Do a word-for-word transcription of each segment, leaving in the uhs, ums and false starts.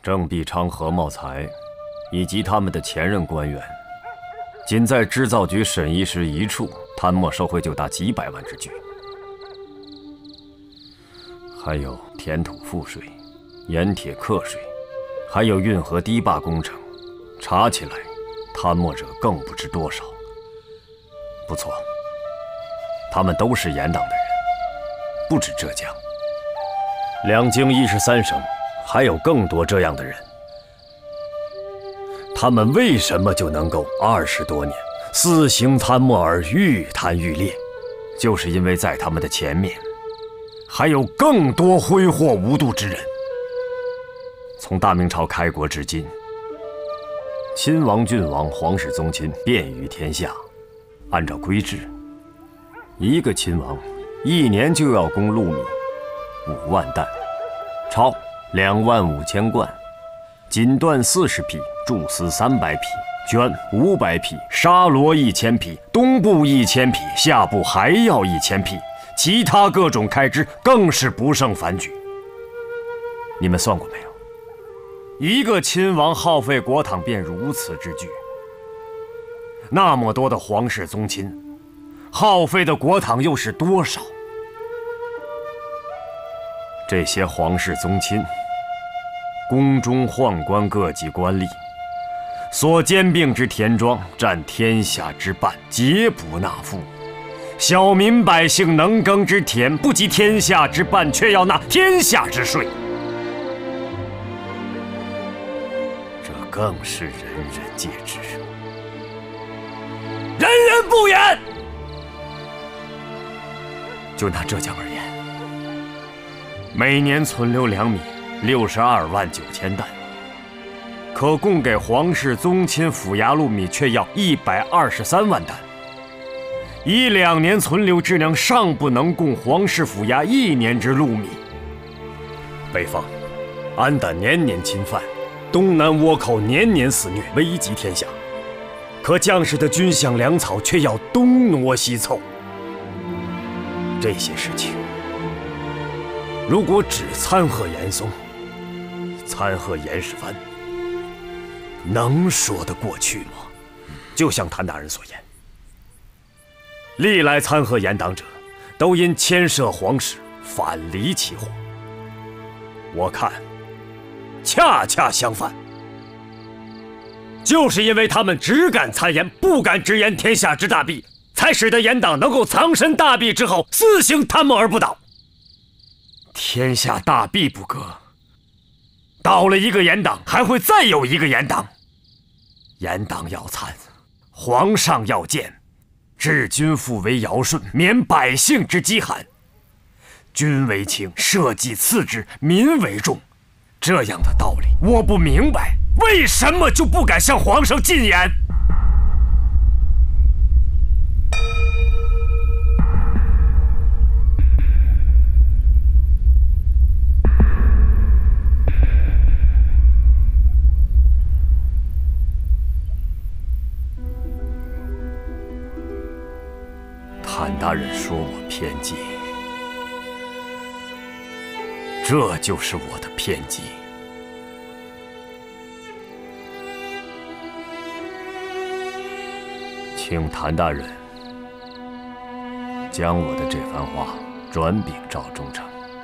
郑必昌、何茂才以及他们的前任官员，仅在织造局审议室一处贪墨受贿就达几百万之巨，还有填土赋税、盐铁课税，还有运河堤坝工程，查起来贪墨者更不知多少。不错，他们都是严党的人，不止浙江，两京一十三省还有更多这样的人。他们为什么就能够二十多年私行贪墨而愈贪愈烈？就是因为在他们的前面还有更多挥霍无度之人。从大明朝开国至今，亲王、郡王、皇室宗亲遍于天下。按照规制，一个亲王一年就要供禄米五万担，钞两万五千贯，锦缎四十匹，贮丝三百匹，绢五百匹，纱罗一千匹，东部一千匹，下部还要一千匹，其他各种开支更是不胜枚举。你们算过没有？一个亲王耗费国帑便如此之巨，那么多的皇室宗亲，耗费的国帑又是多少？这些皇室宗亲，宫中宦官各级官吏所兼并之田庄，占天下之半，皆不纳赋。小民百姓能耕之田，不及天下之半，却要纳天下之税。这更是人人皆知，人人不言。就拿浙江而言，每年存留粮米六十二万九千担，可供给皇室宗亲府衙禄米却要一百二十三万担，以两年存留之粮尚不能供皇室府衙一年之禄米。北方安胆年年侵犯，东南倭寇年年肆虐，危及天下。可将士的军饷粮草却要东挪西凑。这些事情，如果只参贺严嵩、参贺严世蕃，能说得过去吗？就像谭大人所言，历来参贺严党者，都因牵涉皇室，反离其祸。我看，恰恰相反。就是因为他们只敢参严，不敢直言天下之大弊，才使得严党能够藏身大弊之后，肆行贪墨而不倒。天下大弊不革，倒了一个严党，还会再有一个严党。严党要参，皇上要见，治君父为尧舜，免百姓之饥寒。君为轻，社稷次之，民为重。这样的道理，我不明白，为什么就不敢向皇上进言？谭大人说我偏激，这就是我的偏激。请谭大人将我的这番话转禀赵忠诚，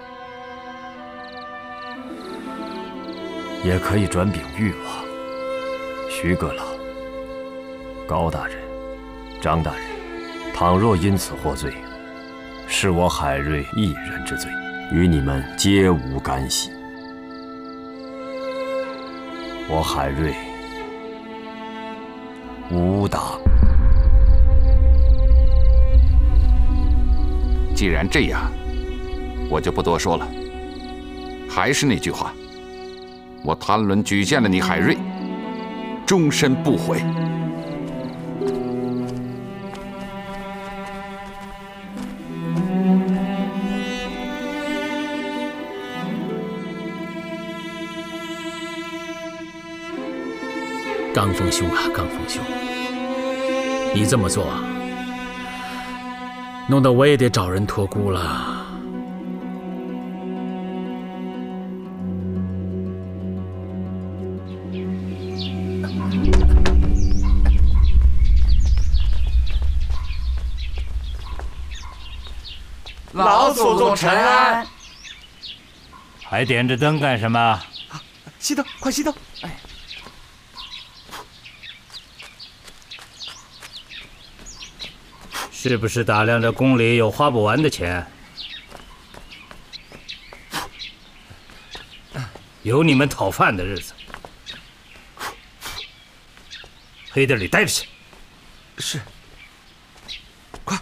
也可以转禀誉王、徐阁老、高大人、张大人。倘若因此获罪，是我海瑞一人之罪，与你们皆无干系。我海瑞无党。 既然这样，我就不多说了。还是那句话，我谭伦举荐了你海瑞，终身不悔。 刚峰兄啊，刚峰兄，你这么做，弄得我也得找人托孤了。 老祖宗承安。 还点着灯干什么？ 熄灯，快熄灯！哎， 是不是打量着宫里有花不完的钱？有你们讨饭的日子。黑地里待着去。 是。快。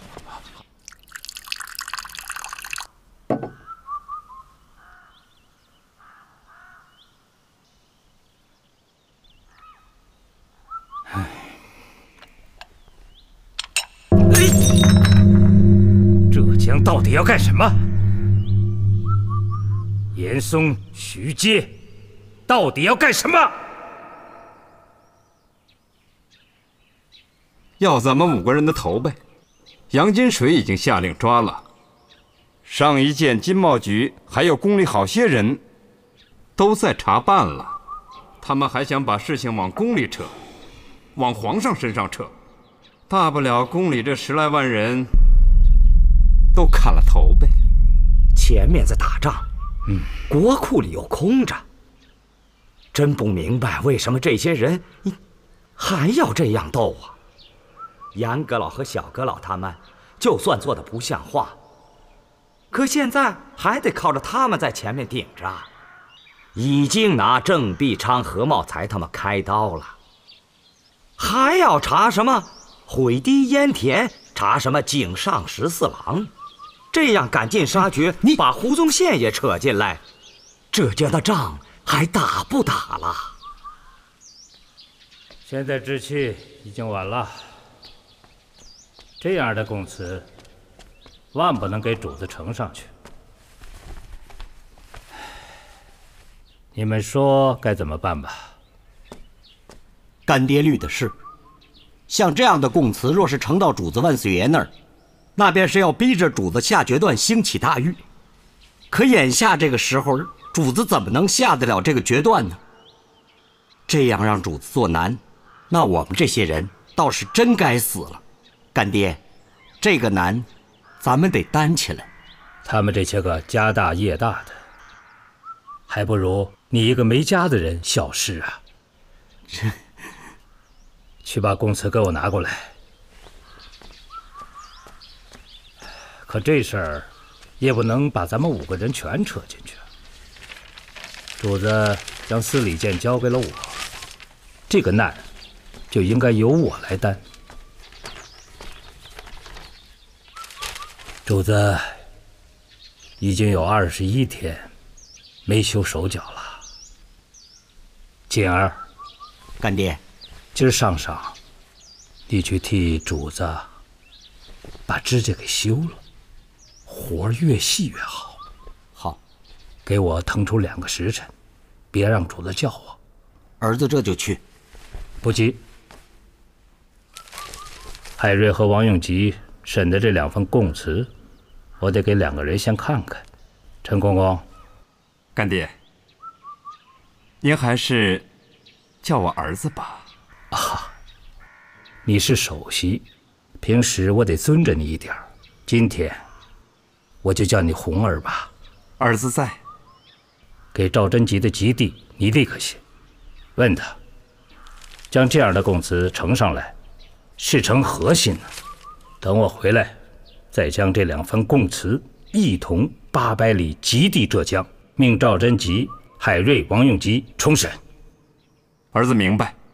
哎，浙江到底要干什么？严嵩、徐阶，到底要干什么？ 要咱们五个人的头呗。杨金水已经下令抓了，上一届经贸局还有宫里好些人都在查办了，他们还想把事情往宫里扯，往皇上身上扯，大不了宫里这十来万人都砍了头呗。 前面在打仗，嗯，国库里又空着，真不明白为什么这些人还要这样斗啊！杨阁老和小阁老他们，就算做的不像话，可现在还得靠着他们在前面顶着，已经拿郑必昌、何茂才他们开刀了，还要查什么毁堤淹田，查什么井上十四郎，这样赶尽杀绝，你把胡宗宪也扯进来，浙江的仗还打不打了？ 现在知气已经晚了。这样的供词，万不能给主子呈上去。你们说该怎么办吧？ 干爹虑的是，像这样的供词，若是呈到主子万岁爷那儿，那便是要逼着主子下决断，兴起大狱。可眼下这个时候，主子怎么能下得了这个决断呢？这样让主子做难，那我们这些人倒是真该死了。干爹，这个难，咱们得担起来。 他们这些个家大业大的，还不如你一个没家的人小事啊！去把供词给我拿过来。可这事儿也不能把咱们五个人全扯进去。主子将司礼监交给了我，这个难就应该由我来担。主子已经有二十一天没修手脚了。锦儿， 干爹， 今儿上晌，你去替主子把指甲给修了，活儿越细越好。 好， 给我腾出两个时辰，别让主子叫我。 儿子这就去。 不急。海瑞和王永吉审的这两份供词，我得给两个人先看看。陈公公， 干爹，您还是叫我儿子吧。 啊，你是首席，平时我得尊着你一点，今天我就叫你红儿吧。 儿子在。 给赵贞吉的吉地，你立刻写，问他，将这样的供词呈上来，是呈何心呢？等我回来，再将这两份供词一同八百里吉地浙江，命赵贞吉、海瑞、王永吉重审。 儿子明白。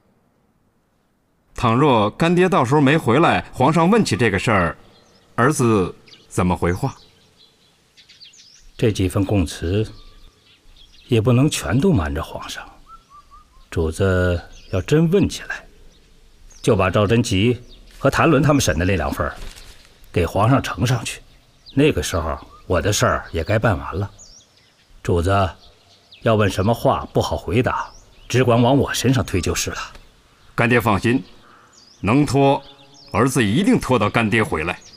倘若干爹到时候没回来，皇上问起这个事儿，儿子怎么回话？ 这几份供词也不能全都瞒着皇上。主子要真问起来，就把赵贞吉和谭伦他们审的那两份给皇上呈上去。那个时候我的事儿也该办完了。主子要问什么话不好回答，只管往我身上推就是了。 干爹放心，能拖，儿子一定拖到干爹回来。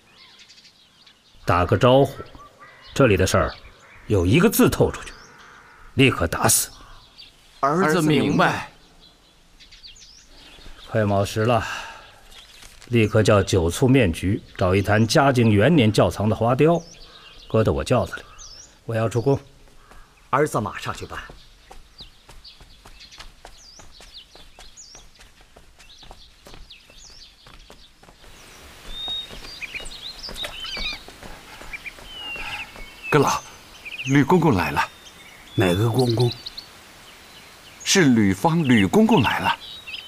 打个招呼，这里的事儿有一个字透出去，立刻打死。 儿子明白。 快卯时了， 立刻叫酒醋面局找一坛嘉靖元年窖藏的花雕，搁到我轿子里。我要出宫。 儿子马上去办。 阁老，吕公公来了。 哪个公公？ 是吕方吕公公来了。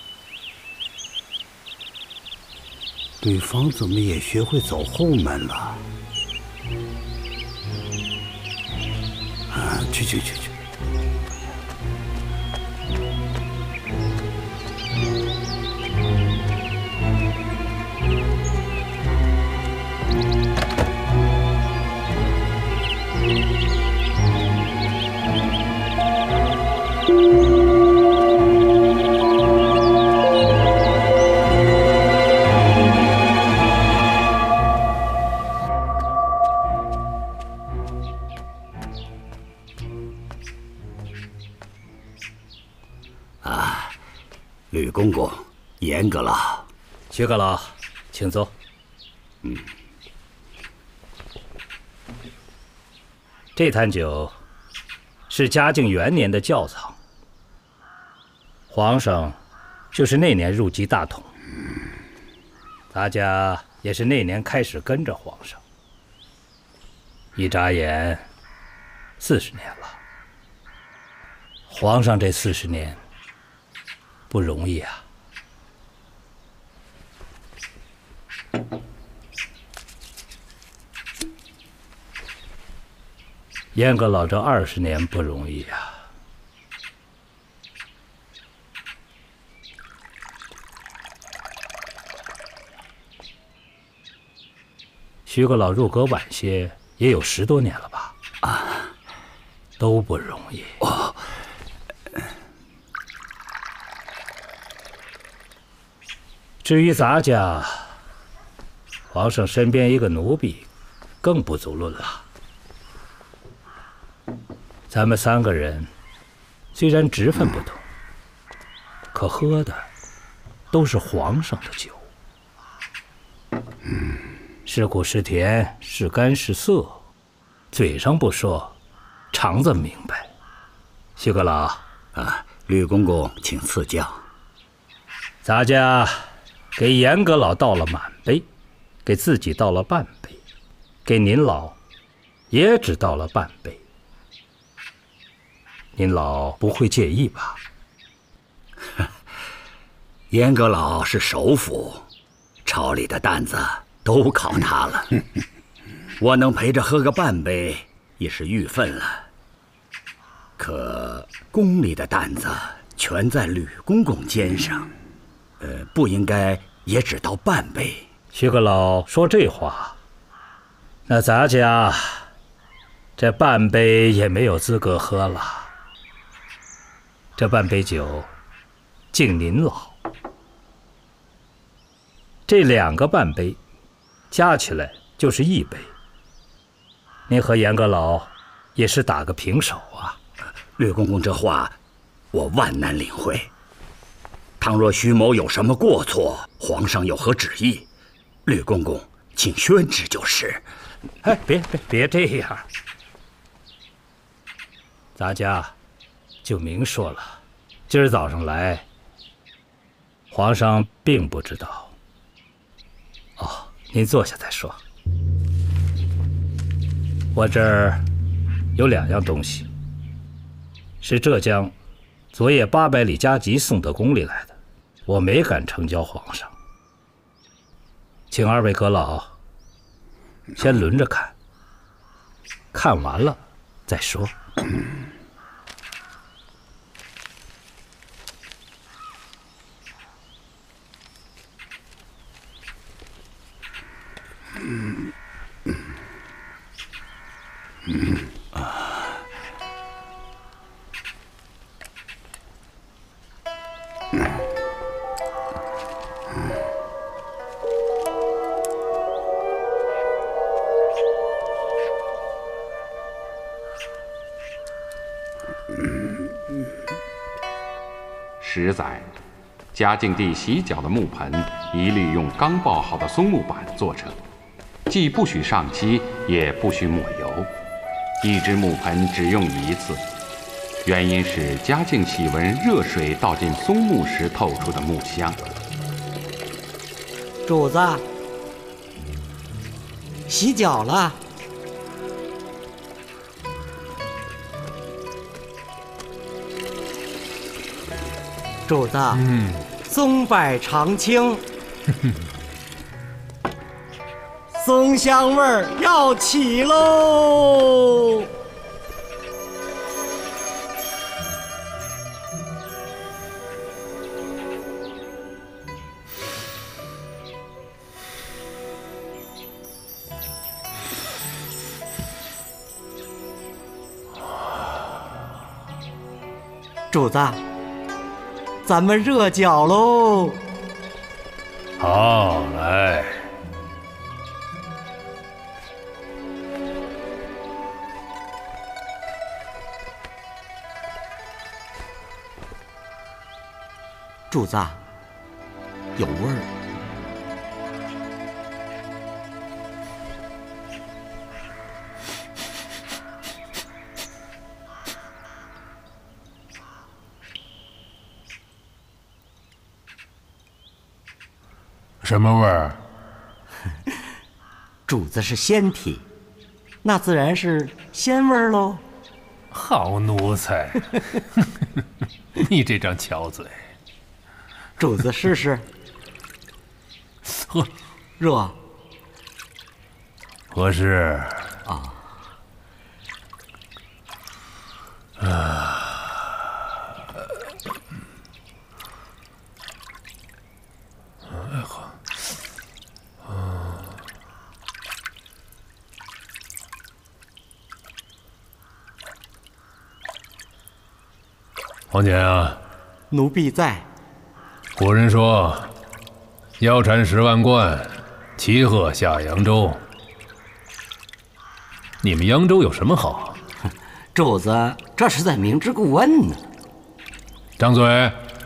吕方怎么也学会走后门了？啊，去去去去！吕公公，严阁老， 薛阁老，请坐。 嗯， 这坛酒是嘉靖元年的窖藏，皇上就是那年入籍大统，咱家也是那年开始跟着皇上，一眨眼四十年了。皇上这四十年不容易啊！严阁老这二十年不容易啊！徐阁老入阁晚些，也有十多年了吧？啊，都不容易。哦。至于咱家，皇上身边一个奴婢，更不足论了。咱们三个人虽然职分不同，可喝的都是皇上的酒。是苦是甜，是甘是涩，嘴上不说，肠子明白。徐阁老啊，吕公公请赐教。 咱家给严阁老倒了满杯，给自己倒了半杯，给您老也只倒了半杯。您老不会介意吧？ 严阁老是首辅，朝里的担子都靠他了。我能陪着喝个半杯也是玉分了。可宫里的担子全在吕公公肩上，呃，不应该也只倒半杯。 徐阁老说这话，那咱家这半杯也没有资格喝了。这半杯酒敬您老，这两个半杯加起来就是一杯。您和严阁老也是打个平手啊。 吕公公这话我万难领会。倘若徐某有什么过错，皇上有何旨意，吕公公请宣旨就是。 哎，别别别这样，咱家就明说了，今儿早上来，皇上并不知道。哦，您坐下再说。我这儿有两样东西，是浙江昨夜八百里加急送到宫里来的，我没敢呈交皇上，请二位阁老先轮着看，看完了再说。 嗯嗯嗯啊。 十载， 嘉靖帝洗脚的木盆一律用刚刨好的松木板做成，既不许上漆，也不许抹油。一只木盆只用一次，原因是嘉靖喜闻热水倒进松木时透出的木香。 主子，洗脚了。主子，嗯，松柏长青，松香味儿要起喽！主子，咱们热脚喽！ 好，来。 主子，有味儿。 什么味儿？ 主子是仙体，那自然是仙味儿喽。 好奴才，你这张巧嘴。 主子试试。 喝， 热。 合适。 啊。 啊。哎好。啊。黄姐啊。 奴婢在。 古人说：“腰缠十万贯，骑鹤下扬州。”你们扬州有什么好？ 主子这是在明知故问呢。 张嘴！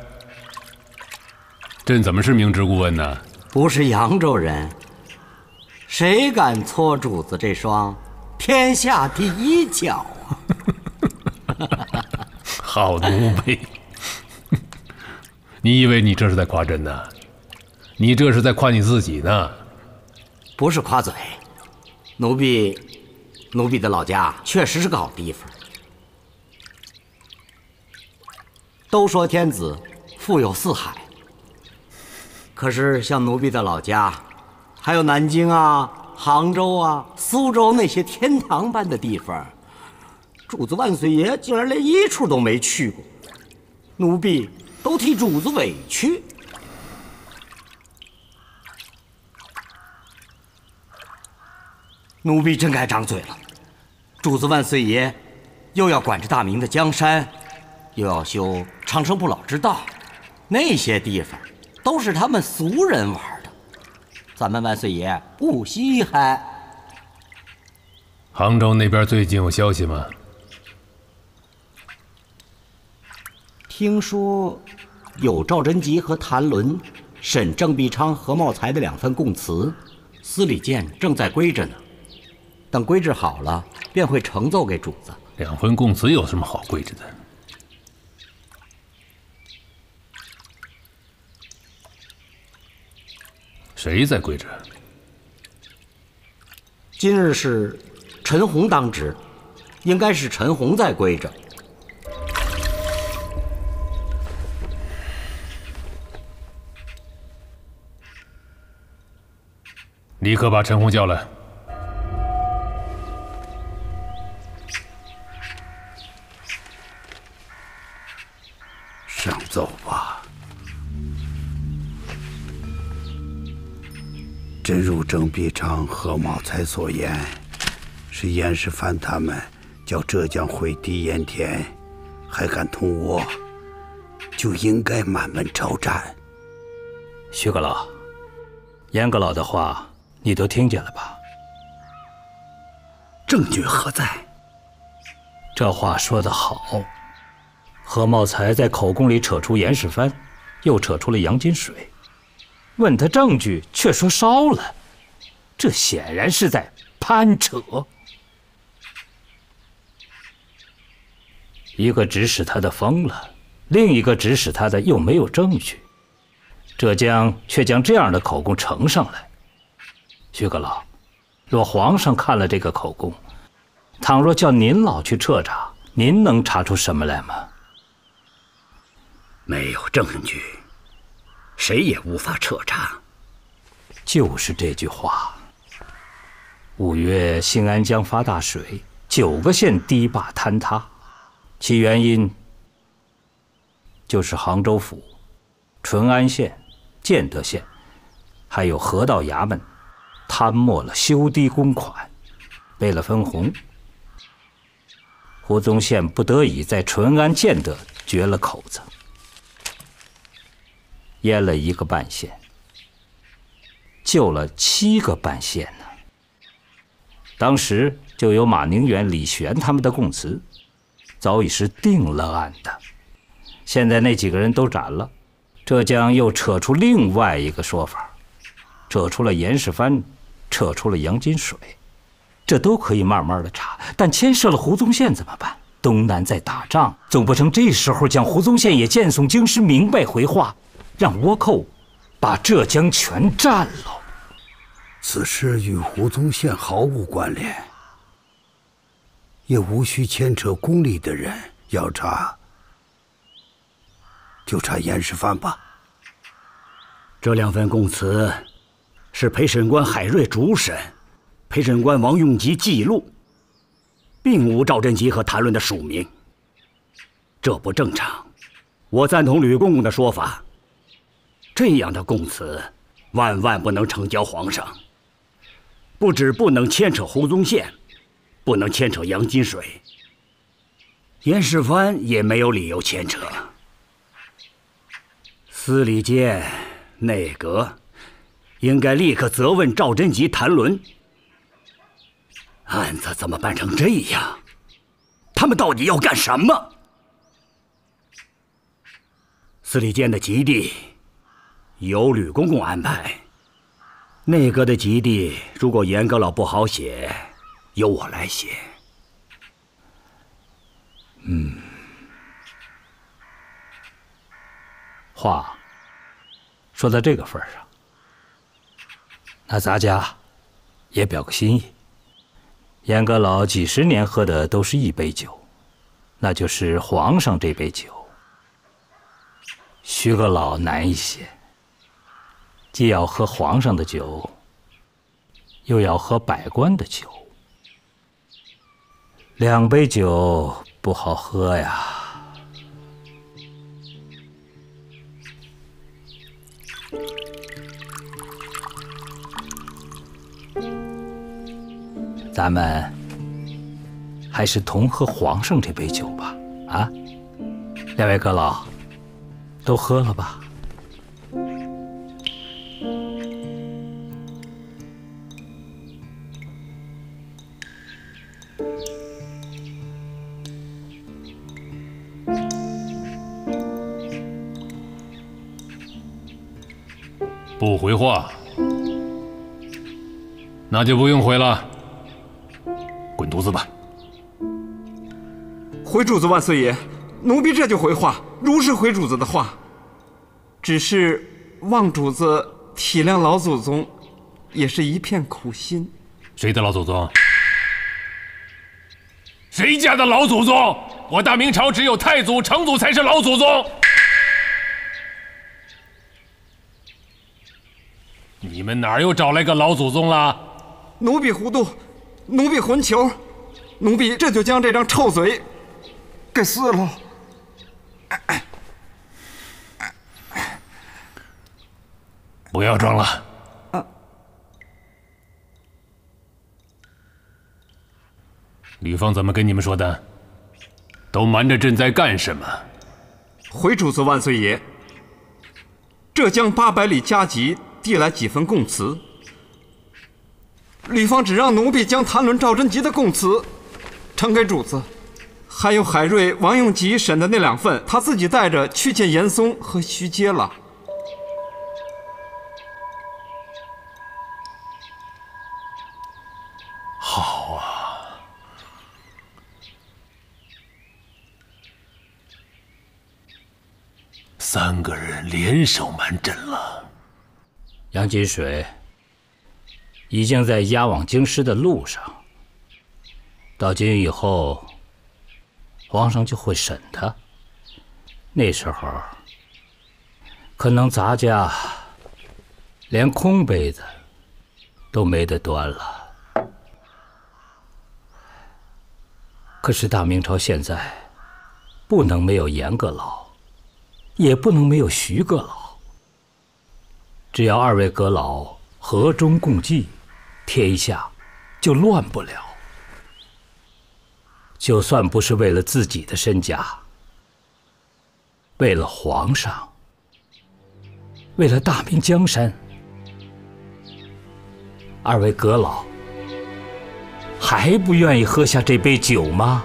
朕怎么是明知故问呢？ 不是扬州人，谁敢搓主子这双天下第一脚啊？ 好奴婢！你以为你这是在夸朕呢？你这是在夸你自己呢。 不是夸嘴，奴婢，奴婢的老家确实是个好地方。都说天子富有四海，可是像奴婢的老家，还有南京啊、杭州啊、苏州那些天堂般的地方，主子万岁爷竟然连一处都没去过，奴婢都替主子委屈。奴婢真该张嘴了。主子万岁爷又要管着大明的江山，又要修长生不老之道，那些地方都是他们俗人玩的，咱们万岁爷不稀罕。 杭州那边最近有消息吗？ 听说有赵贞吉和谭纶审郑必昌、何茂才的两份供词，司礼监正在归着呢。等归置好了，便会呈奏给主子。 两份供词有什么好归置的？谁在归置？ 今日是陈洪当值，应该是陈洪在归着。 立刻把陈洪叫来。 上奏吧。真如郑必昌、何茂才所言，是严世蕃他们叫浙江会敌盐田，还敢同我，就应该满门抄斩。 徐阁老，严阁老的话你都听见了吧？ 证据何在？ 这话说得好。何茂才在口供里扯出严世蕃， 又扯出了杨金水，问他证据，却说烧了，这显然是在攀扯。一个指使他的疯了，另一个指使他的又没有证据，浙江却将这样的口供呈上来。徐阁老，若皇上看了这个口供，倘若叫您老去彻查，您能查出什么来吗？ 没有证据，谁也无法彻查。 就是这句话。五月兴安江发大水，九个县堤坝坍塌，其原因就是杭州府、淳安县、建德县，还有河道衙门贪没了修堤公款。为了分红，胡宗宪不得已在淳安、建德决了口子，淹了一个半县，救了七个半县呢。当时就有马宁远、李玄他们的供词，早已是定了案的。现在那几个人都斩了，浙江又扯出另外一个说法，扯出了严世蕃，扯出了杨金水，这都可以慢慢的查，但牵涉了胡宗宪怎么办？东南在打仗，总不成这时候将胡宗宪也荐送京师，明白回话，让倭寇把浙江全占了。 此事与胡宗宪毫无关联，也无需牵扯宫里的人，要查就查严世蕃吧。 这两份供词是陪审官海瑞主审，陪审官王用吉记录，并无赵贞吉和谭论的署名，这不正常。我赞同吕公公的说法，这样的供词万万不能呈交皇上。不止不能牵扯胡宗宪，不能牵扯杨金水，严世蕃也没有理由牵扯。司礼监、内阁应该立刻责问赵贞吉、谭纶，案子怎么办成这样？他们到底要干什么？司礼监的籍地由吕公公安排，内阁的籍地如果严阁老不好写，由我来写。 嗯，话说到这个份上，那咱家也表个心意。严阁老几十年喝的都是一杯酒，那就是皇上这杯酒。徐阁老难一些，既要喝皇上的酒，又要喝百官的酒，两杯酒不好喝呀。咱们还是同喝皇上这杯酒吧，啊，两位阁老，都喝了吧。 不回话，那就不用回了。滚犊子吧！ 回主子万岁爷，奴婢这就回话，如是回主子的话。只是望主子体谅老祖宗，也是一片苦心。 谁的老祖宗？谁家的老祖宗？我大明朝只有太祖、成祖才是老祖宗。你们哪儿又找来个老祖宗了？ 奴婢糊涂，奴婢混球，奴婢这就将这张臭嘴给撕了。 不要装了。 啊！ 吕方怎么跟你们说的？都瞒着朕在干什么？ 回主子万岁爷，浙江八百里加急递来几份供词，吕方只让奴婢将谭纶、赵贞吉的供词呈给主子， 还有海瑞、王永吉审的那两份，他自己带着去见严嵩和徐阶了。 好啊，三个人联手瞒朕了。 杨金水已经在押往京师的路上，到京以后，皇上就会审他。那时候，可能咱家连空杯子都没得端了。可是大明朝现在不能没有严阁老，也不能没有徐阁老。只要二位阁老和衷共济，天下就乱不了。就算不是为了自己的身家，为了皇上，为了大明江山，二位阁老还不愿意喝下这杯酒吗？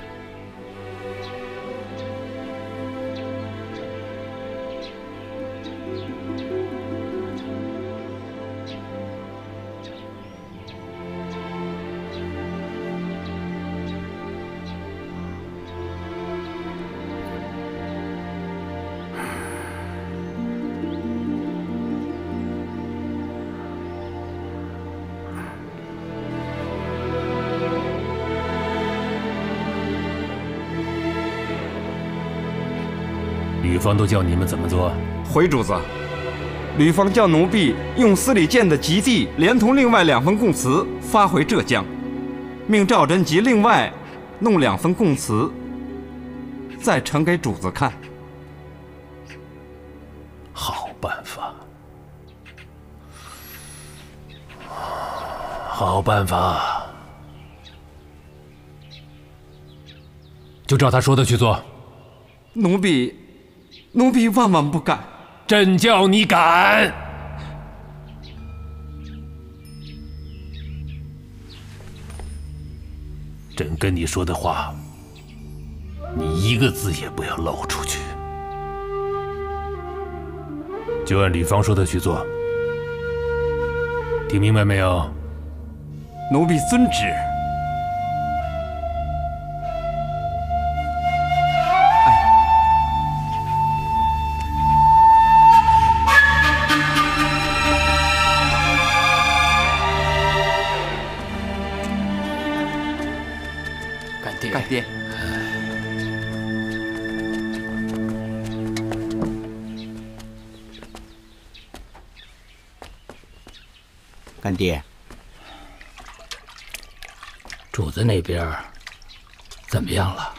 吕方都叫你们怎么做？ 回主子，吕方叫奴婢用司礼监的急地，连同另外两份供词发回浙江，命赵贞吉另外弄两份供词，再呈给主子看。 好办法，好办法，就照他说的去做。 奴婢。奴婢万万不敢！ 朕叫你敢！朕跟你说的话，你一个字也不要漏出去，就按吕方说的去做。听明白没有？ 奴婢遵旨。 干爹， 干爹， 主子那边怎么样了？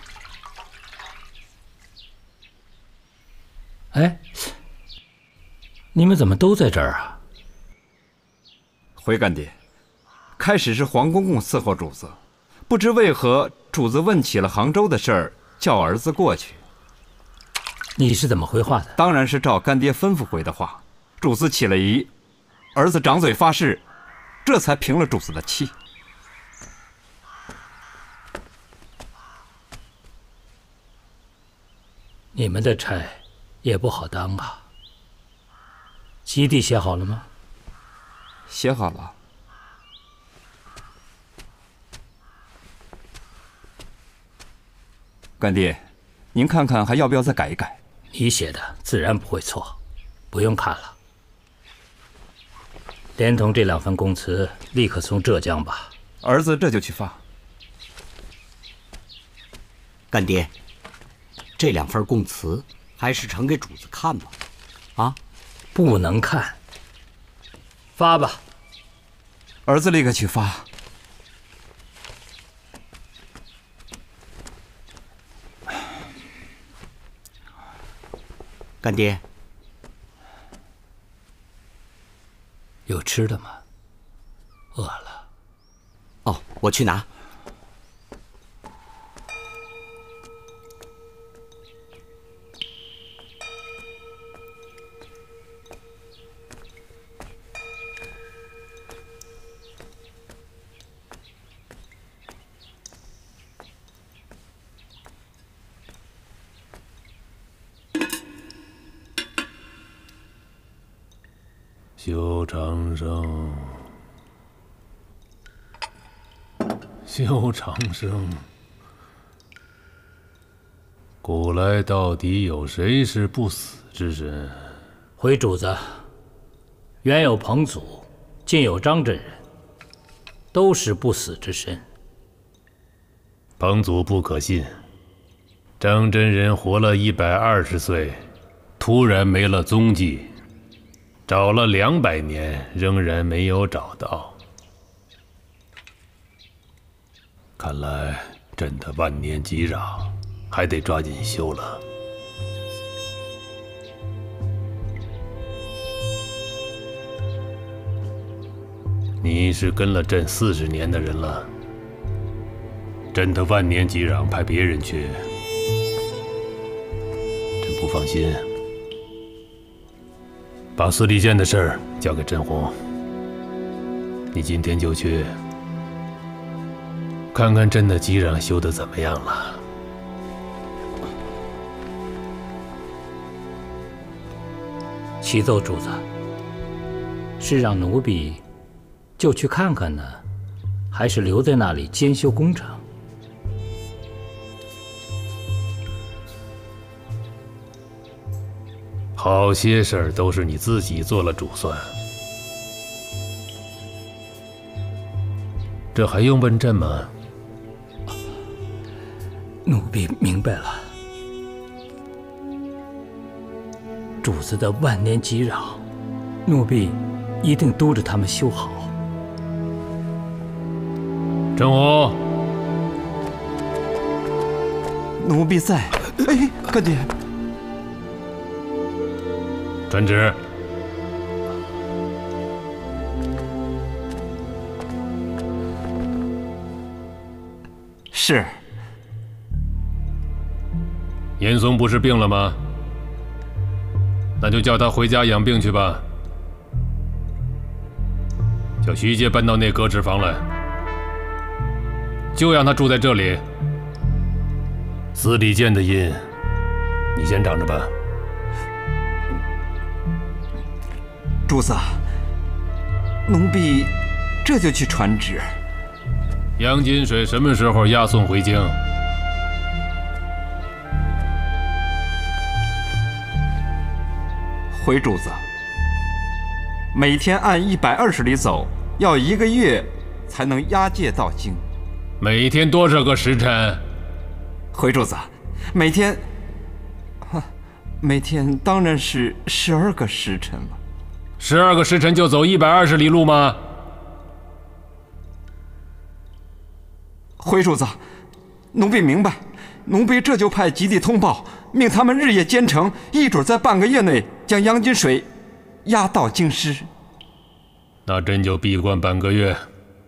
哎，你们怎么都在这儿啊？ 回干爹，开始是黄公公伺候主子，不知为何主子问起了杭州的事儿，叫儿子过去。 你是怎么回话的？ 当然是照干爹吩咐回的话。主子起了疑，儿子掌嘴发誓，这才平了主子的气。 你们的差也不好当吧？基地写好了吗？ 写好了。干爹，您看看还要不要再改一改？ 你写的自然不会错，不用看了。连同这两份供词，立刻送浙江吧。 儿子这就去发。 干爹，这两份供词还是呈给主子看吧。啊， 不能看。发吧。 儿子立刻去发。 干爹， 有吃的吗？饿了。 哦，我去拿。 修长生，修长生，古来到底有谁是不死之身？ 回主子，原有彭祖，今有张真人，都是不死之身。 彭祖不可信，张真人活了一百二十岁，突然没了踪迹，找了两百年，仍然没有找到。看来朕的万年吉壤还得抓紧修了。你是跟了朕四十年的人了，朕的万年吉壤派别人去，朕不放心。把司礼监的事儿交给甄红，你今天就去看看朕的吉壤修得怎么样了。 启奏主子，是让奴婢就去看看呢，还是留在那里监修工程？ 好些事儿都是你自己做了主算，这还用问朕吗？ 奴婢明白了，主子的万年吉壤，奴婢一定督着他们修好。 甄红， 奴婢在。哎，干爹。 传旨。 是。 严嵩不是病了吗？那就叫他回家养病去吧。叫徐阶搬到内阁纸房来，就让他住在这里。司礼监的印，你先长着吧。 主子，奴婢这就去传旨。 杨金水什么时候押送回京？ 回主子，每天按一百二十里走，要一个月才能押解到京。 每天多少个时辰？ 回主子，每天，每天当然是十二个时辰了。 十二个时辰就走一百二十里路吗？ 回主子，奴婢明白，奴婢这就派吉地通报，命他们日夜兼程，一准在半个月内将杨金水押到京师。 那朕就闭关半个月。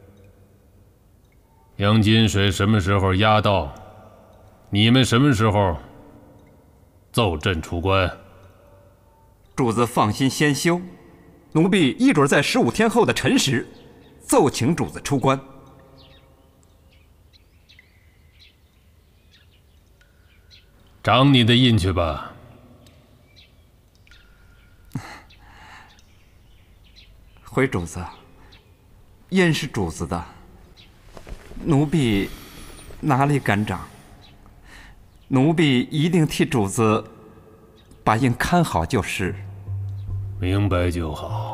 杨金水什么时候押到？你们什么时候奏朕出关？ 主子放心先修，奴婢一准在十五天后的辰时奏请主子出关。 长你的印去吧。 回主子，印是主子的，奴婢哪里敢长？奴婢一定替主子把印看好就是。 明白就好。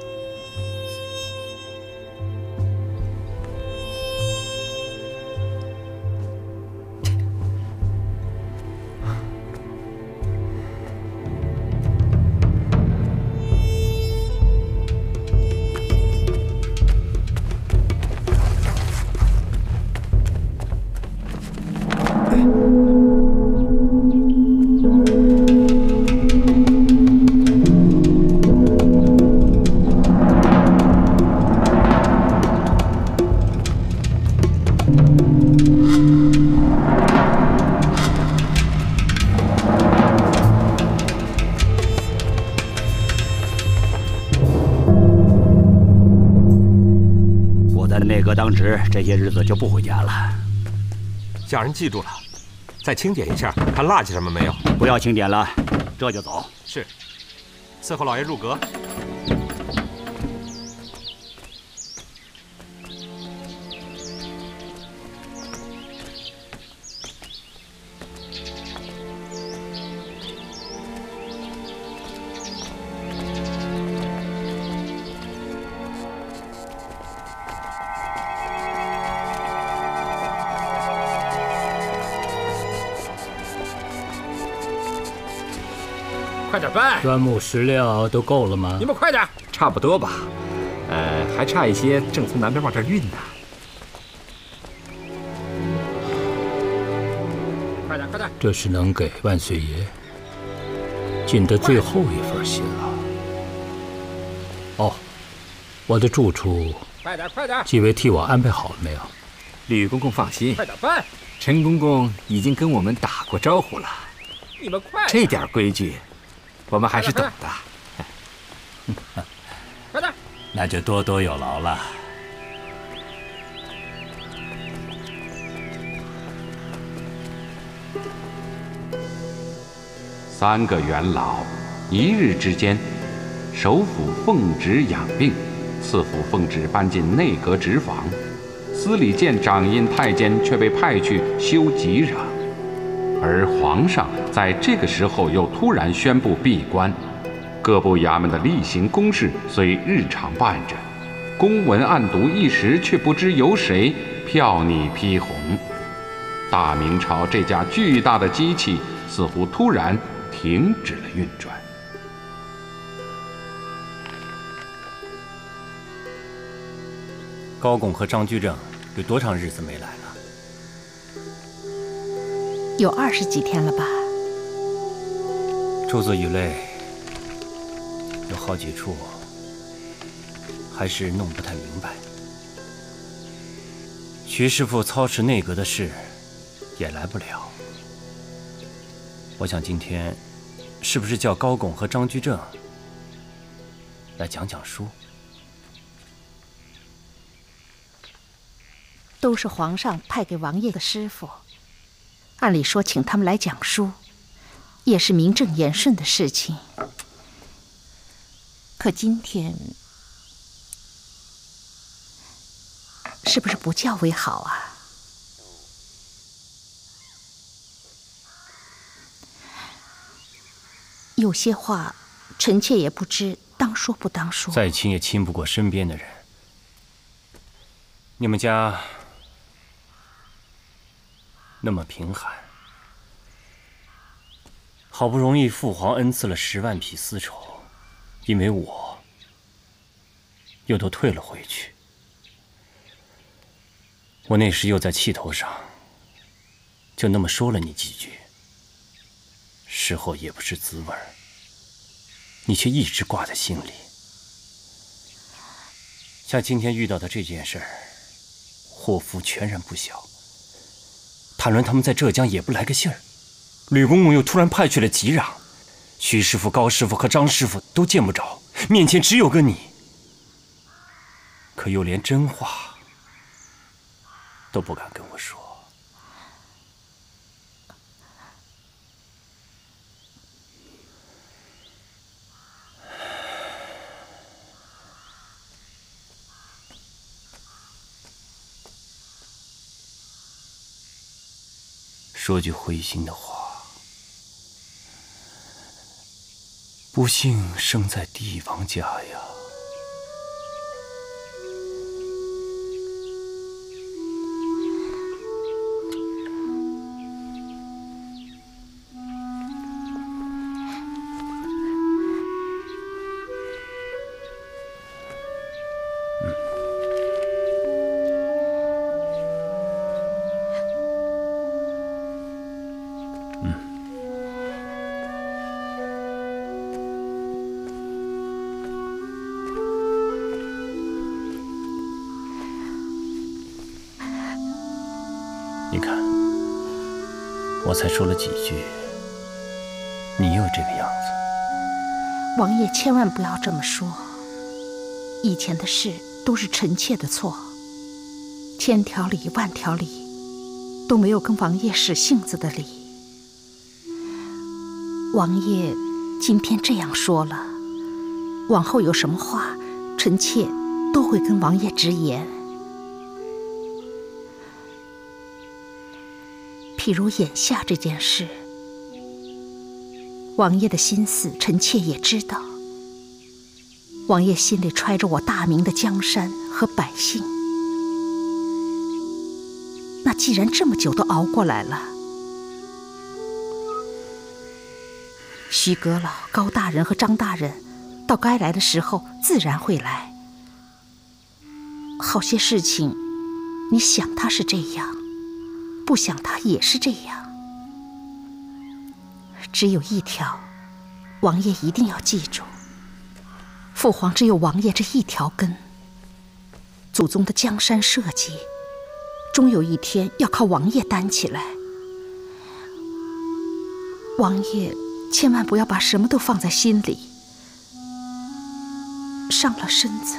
当值这些日子就不回家了。 家人记住了，再清点一下，看落下什么没有。 不要清点了，这就走。 是，伺候老爷入阁。 快点搬！ 端木石料都够了吗？ 你们快点！ 差不多吧，呃，还差一些，正从南边往这儿运呢。 快点，快点！ 这是能给万岁爷尽的最后一份心了。哦，我的住处， 快点，快点！ 几位替我安排好了没有？ 吕公公放心， 快点搬！ 陈公公已经跟我们打过招呼了。 你们快！ 这点规矩，我们还是懂的。 快点！ 那就多多有劳了。 三个元老，一日之间，首辅奉旨养病，次辅奉旨搬进内阁职房，司礼监掌印太监却被派去修吉壤，而皇上在这个时候又突然宣布闭关，各部衙门的例行公事虽日常办着，公文案牍一时却不知由谁缥睨批红。大明朝这架巨大的机器似乎突然停止了运转。 高拱和张居正有多长日子没来了？ 有二十几天了吧。 诸子语类有好几处还是弄不太明白。徐师傅操持内阁的事也来不了。我想今天是不是叫高拱和张居正来讲讲书？ 都是皇上派给王爷的师傅，按理说请他们来讲书，也是名正言顺的事情。可今天是不是不叫为好啊？有些话，臣妾也不知当说不当说。 再亲也亲不过身边的人。你们家那么贫寒，好不容易父皇恩赐了十万匹丝绸，因为我又都退了回去。我那时又在气头上，就那么说了你几句，事后也不是滋味儿，你却一直挂在心里。像今天遇到的这件事儿，祸福全然不小。谭伦他们在浙江也不来个信儿，吕公公又突然派去了吉壤，徐师傅、高师傅和张师傅都见不着，面前只有个你，可又连真话都不敢跟我说。说句灰心的话，不幸生在帝王家呀。你看，我才说了几句，你又这个样子。 王爷千万不要这么说，以前的事都是臣妾的错，千条理万条理都没有跟王爷使性子的理。王爷今天这样说了，往后有什么话，臣妾都会跟王爷直言。譬如眼下这件事，王爷的心思，臣妾也知道。王爷心里揣着我大明的江山和百姓，那既然这么久都熬过来了， 徐阁老、高大人和张大人，到该来的时候自然会来。好些事情，你想他是这样，不想他也是这样。只有一条，王爷一定要记住：父皇只有王爷这一条根。祖宗的江山社稷，终有一天要靠王爷担起来。王爷千万不要把什么都放在心里，伤了身子。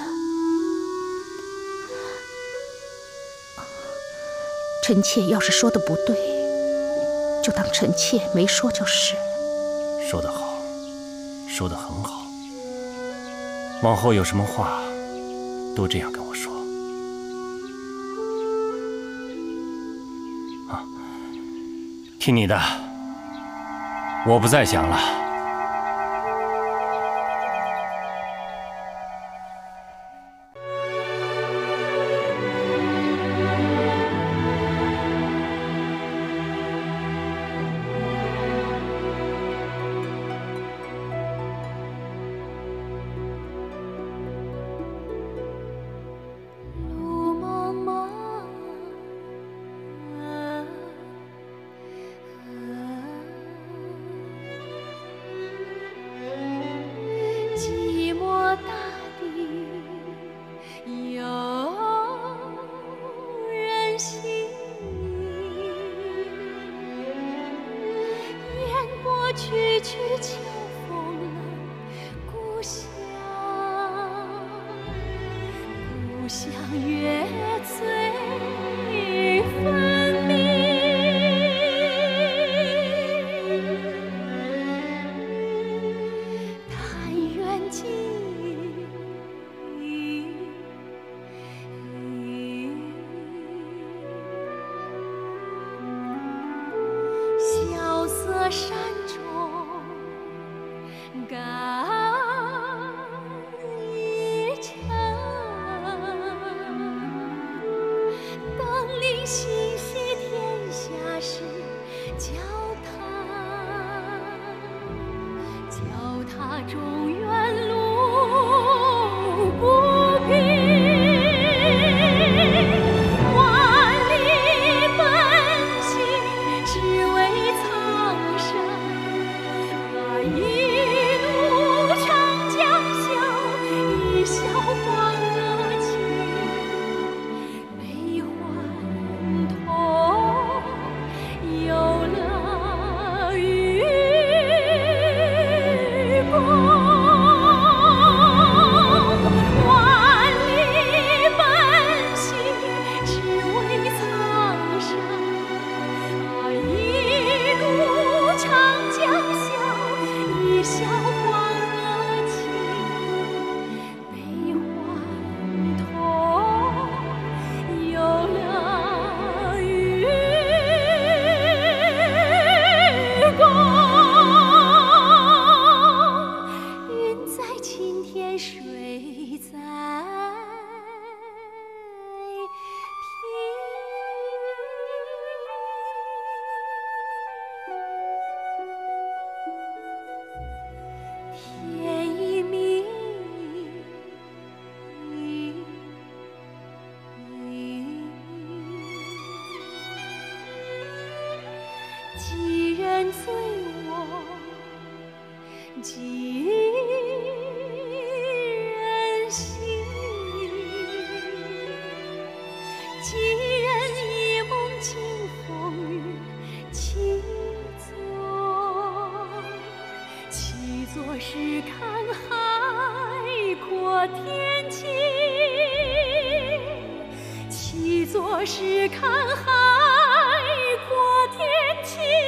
臣妾要是说的不对，就当臣妾没说就是。 说得好，说得很好。往后有什么话，都这样跟我说。啊，听你的，我不再想了。 是看海阔天晴。